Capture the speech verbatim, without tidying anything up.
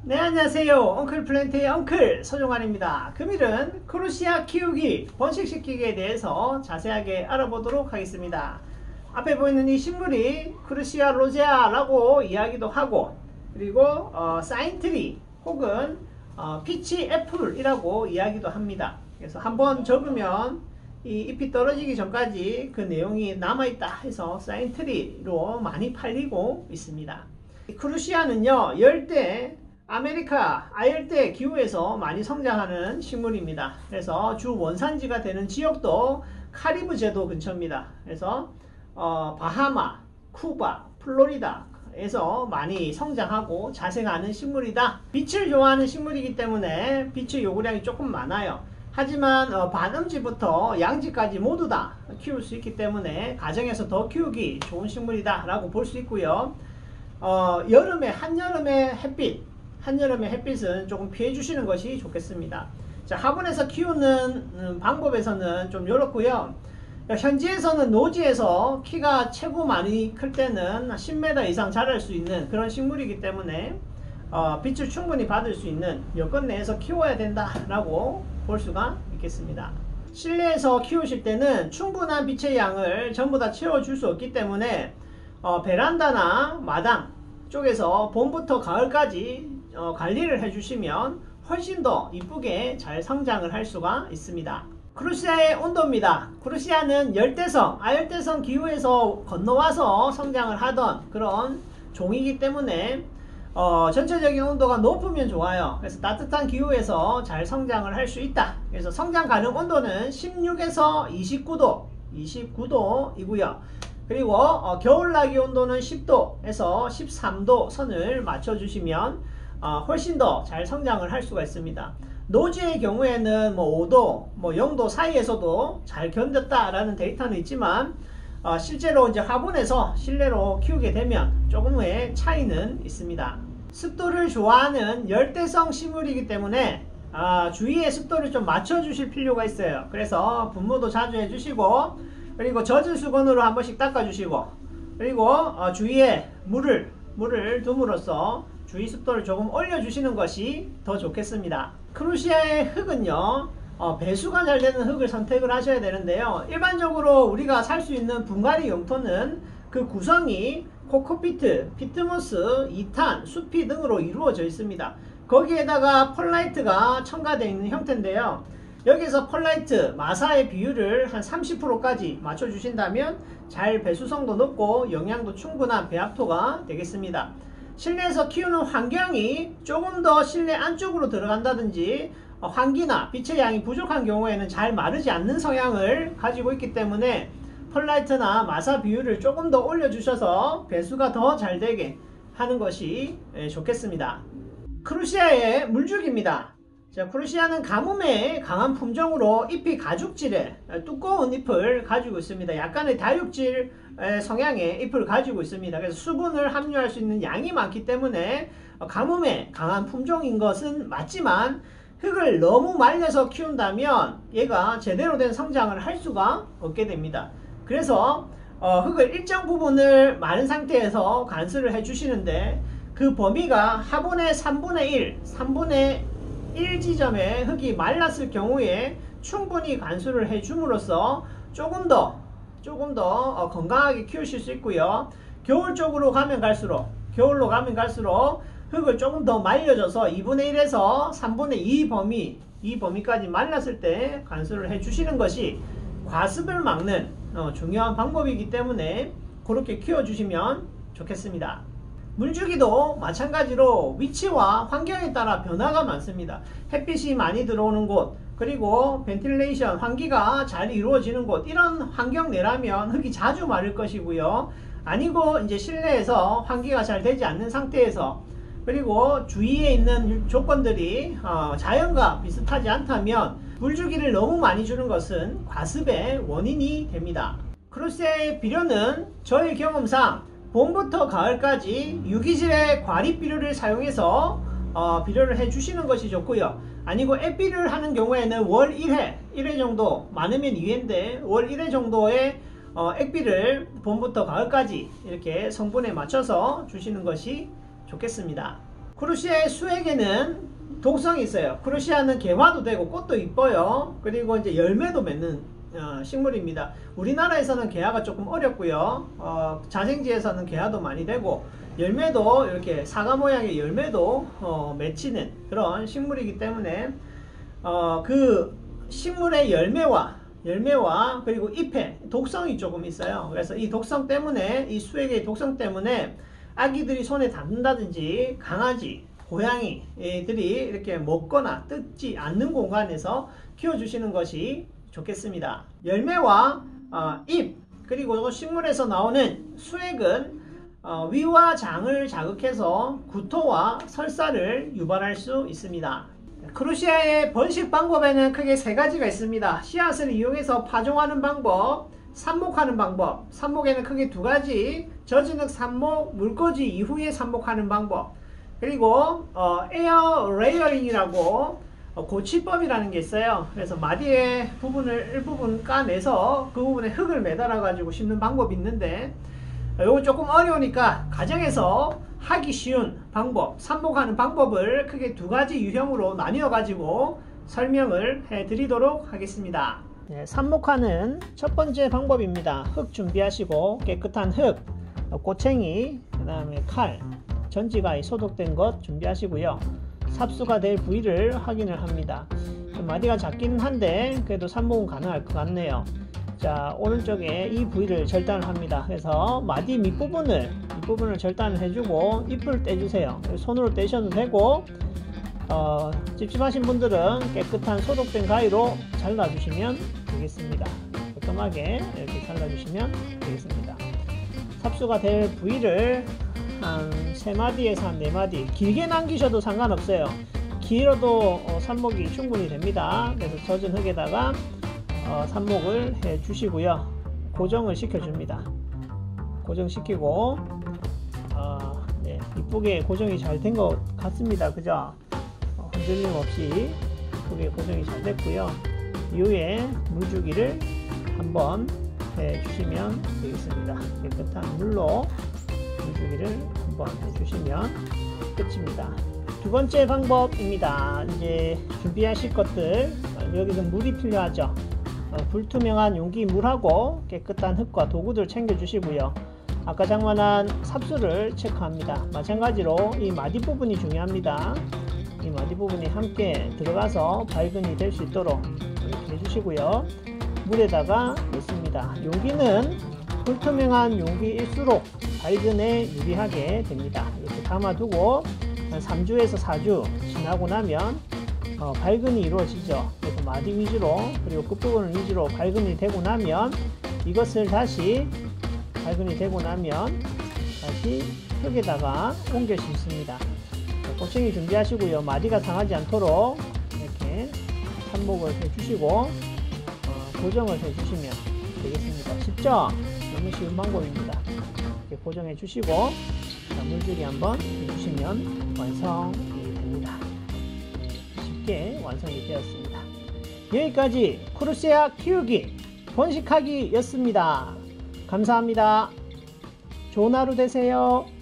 네, 안녕하세요. 엉클 플랜트의 엉클 서종환입니다. 금일은 크루시아 키우기, 번식시키기에 대해서 자세하게 알아보도록 하겠습니다. 앞에 보이는 이 식물이 크루시아 로제아라고 이야기도 하고, 그리고 어, 사인트리 혹은 어, 피치 애플이라고 이야기도 합니다. 그래서 한번 적으면 이 잎이 떨어지기 전까지 그 내용이 남아있다 해서 사인트리로 많이 팔리고 있습니다. 크루시아는요, 열대 아메리카 아열대 기후에서 많이 성장하는 식물입니다. 그래서 주 원산지가 되는 지역도 카리브 제도 근처입니다. 그래서 어, 바하마, 쿠바, 플로리다에서 많이 성장하고 자생하는 식물이다. 빛을 좋아하는 식물이기 때문에 빛의 요구량이 조금 많아요. 하지만 어, 반음지부터 양지까지 모두 다 키울 수 있기 때문에 가정에서 더 키우기 좋은 식물이다 라고 볼 수 있고요. 어, 여름에 한여름에 햇빛 한여름의 햇빛은 조금 피해 주시는 것이 좋겠습니다. 자, 화분에서 키우는 음, 방법에서는 좀 이렇고요. 현지에서는 노지에서 키가 최고 많이 클 때는 십 미터 이상 자랄 수 있는 그런 식물이기 때문에 어, 빛을 충분히 받을 수 있는 여건 내에서 키워야 된다라고 볼 수가 있겠습니다. 실내에서 키우실 때는 충분한 빛의 양을 전부 다 채워줄 수 없기 때문에 어, 베란다나 마당 쪽에서 봄부터 가을까지 어, 관리를 해주시면 훨씬 더 이쁘게 잘 성장을 할 수가 있습니다. 크루시아의 온도입니다. 크루시아는 열대성, 아열대성 기후에서 건너와서 성장을 하던 그런 종이기 때문에 어, 전체적인 온도가 높으면 좋아요. 그래서 따뜻한 기후에서 잘 성장을 할 수 있다. 그래서 성장 가능 온도는 십육에서 이십구 도, 이십구 도이고요. 그리고 어, 겨울나기 온도는 십 도에서 십삼 도 선을 맞춰주시면 어, 훨씬 더 잘 성장을 할 수가 있습니다. 노지의 경우에는 뭐 오 도, 뭐 영 도 사이에서도 잘 견뎠다라는 데이터는 있지만 어, 실제로 이제 화분에서 실내로 키우게 되면 조금의 차이는 있습니다. 습도를 좋아하는 열대성 식물이기 때문에 어, 주위에 습도를 좀 맞춰주실 필요가 있어요. 그래서 분무도 자주 해주시고, 그리고 젖은 수건으로 한 번씩 닦아주시고, 그리고 어, 주위에 물을 물을 둠으로써 주위 습도를 조금 올려주시는 것이 더 좋겠습니다. 크루시아의 흙은요, 어, 배수가 잘 되는 흙을 선택을 하셔야 되는데요. 일반적으로 우리가 살 수 있는 분갈이 용토는 그 구성이 코코피트, 피트모스, 이탄, 수피 등으로 이루어져 있습니다. 거기에다가 펄라이트가 첨가되어 있는 형태인데요. 여기서 펄라이트, 마사의 비율을 한 삼십 퍼센트까지 맞춰주신다면 잘 배수성도 높고 영양도 충분한 배합토가 되겠습니다. 실내에서 키우는 환경이 조금 더 실내 안쪽으로 들어간다든지 환기나 빛의 양이 부족한 경우에는 잘 마르지 않는 성향을 가지고 있기 때문에 펄라이트나 마사 비율을 조금 더 올려주셔서 배수가 더 잘 되게 하는 것이 좋겠습니다. 크루시아의 물주기입니다. 자, 크루시아는 가뭄에 강한 품종으로 잎이 가죽질의 두꺼운 잎을 가지고 있습니다. 약간의 다육질 성향의 잎을 가지고 있습니다. 그래서 수분을 함유할 수 있는 양이 많기 때문에 가뭄에 강한 품종인 것은 맞지만 흙을 너무 말려서 키운다면 얘가 제대로 된 성장을 할 수가 없게 됩니다. 그래서 어, 흙을 일정 부분을 마른 상태에서 관수를 해 주시는데 그 범위가 화분의 삼분의 일, 삼분의 일 지점에 흙이 말랐을 경우에 충분히 관수를 해 줌으로써 조금 더 조금 더 건강하게 키우실 수 있고요. 겨울 쪽으로 가면 갈수록 겨울로 가면 갈수록 흙을 조금 더 말려줘서 이분의 일에서 삼분의 이 범위 이 범위까지 말랐을 때 관수를 해 주시는 것이 과습을 막는 어, 중요한 방법이기 때문에 그렇게 키워 주시면 좋겠습니다. 물주기도 마찬가지로 위치와 환경에 따라 변화가 많습니다. 햇빛이 많이 들어오는 곳, 그리고 벤틸레이션, 환기가 잘 이루어지는 곳, 이런 환경 내라면 흙이 자주 마를 것이고요. 아니고 이제 실내에서 환기가 잘 되지 않는 상태에서, 그리고 주위에 있는 조건들이 어, 자연과 비슷하지 않다면 물주기를 너무 많이 주는 것은 과습의 원인이 됩니다. 크루시아의 비료는 저의 경험상 봄부터 가을까지 유기질의 과립 비료를 사용해서 어, 비료를 해 주시는 것이 좋고요. 아니고 앱비료를 하는 경우에는 월 일 회, 일 회 정도, 많으면 이 회인데 월 일 회 정도의 어, 액비를 봄부터 가을까지 이렇게 성분에 맞춰서 주시는 것이 좋겠습니다. 크루시아의 수액에는 독성이 있어요. 크루시아는 개화도 되고 꽃도 이뻐요. 그리고 이제 열매도 맺는 어, 식물입니다. 우리나라에서는 개화가 조금 어렵고요. 어, 자생지에서는 개화도 많이 되고 열매도 이렇게 사과 모양의 열매도 어, 맺히는 그런 식물이기 때문에 어, 그 식물의 열매와 열매와 그리고 잎에 독성이 조금 있어요. 그래서 이 독성 때문에 이 수액의 독성 때문에 아기들이 손에 닿는다든지 강아지 고양이들이 이렇게 먹거나 뜯지 않는 공간에서 키워주시는 것이 좋겠습니다. 열매와 어, 잎 그리고 식물에서 나오는 수액은 어, 위와 장을 자극해서 구토와 설사를 유발할 수 있습니다. 크루시아의 번식 방법에는 크게 세 가지가 있습니다. 씨앗을 이용해서 파종하는 방법, 삽목하는 방법. 삽목에는 크게 두 가지, 저진흙 삽목, 물꽂이 이후에 삽목하는 방법. 그리고 어, 에어 레이어링이라고 어, 고치법이라는 게 있어요. 그래서 마디의 부분을 일부분 까내서 그 부분에 흙을 매달아 가지고 심는 방법이 있는데 이거 조금 어려우니까 가정에서 하기 쉬운 방법, 삽목하는 방법을 크게 두 가지 유형으로 나뉘어 가지고 설명을 해 드리도록 하겠습니다. 네, 삽목하는 첫 번째 방법입니다. 흙 준비하시고 깨끗한 흙, 꼬챙이, 그 다음에 칼, 전지가위 소독된 것 준비하시고요. 삽수가 될 부위를 확인을 합니다. 마디가 작기는 한데 그래도 삽목은 가능할 것 같네요. 자, 오른쪽에 이 부위를 절단을 합니다. 그래서 마디 밑부분을 밑부분을 절단을 해주고 잎을 떼주세요. 손으로 떼셔도 되고 어, 찝찝하신 분들은 깨끗한 소독된 가위로 잘라주시면 되겠습니다. 깔끔하게 이렇게 잘라주시면 되겠습니다. 삽수가 될 부위를 한 세 마디에서 한 네 마디 길게 남기셔도 상관없어요. 길어도 어, 삽목이 충분히 됩니다. 그래서 젖은 흙에다가 어, 삽목을 해 주시고요. 고정을 시켜 줍니다. 고정시키고 어, 네, 이쁘게 고정이 잘 된 것 같습니다. 그죠? 어, 흔들림 없이 이쁘게 고정이 잘 됐고요. 이후에 물주기를 한번 해 주시면 되겠습니다. 깨끗한 물로 물주기를 한번 해주시면 끝입니다. 두 번째 방법입니다. 이제 준비하실 것들, 여기서 물이 필요하죠. 어, 불투명한 용기 물하고 깨끗한 흙과 도구들 챙겨주시고요. 아까 장만한 삽수를 체크합니다. 마찬가지로 이 마디 부분이 중요합니다. 이 마디 부분이 함께 들어가서 발근이 될 수 있도록 이렇게 해주시고요. 물에다가 넣습니다. 용기는 불투명한 용기일수록 발근에 유리하게 됩니다. 이렇게 담아두고 한 삼 주에서 사 주 지나고 나면 어, 발근이 이루어지죠. 그래서 마디 위주로 그리고 끝부분을 위주로 발근이 되고 나면 이것을 다시 발근이 되고 나면 다시 흙에다가 옮겨 심습니다. 꼬챙이 준비하시고요. 마디가 상하지 않도록 이렇게 삽목을 해주시고 어, 고정을 해주시면 되겠습니다. 쉽죠? 너무 쉬운 방법입니다. 이렇게 고정해 주시고 자, 물주기 한번 해주시면 완성이 됩니다. 쉽게 완성이 되었습니다. 여기까지 크루시아 키우기 번식하기 였습니다. 감사합니다. 좋은 하루 되세요.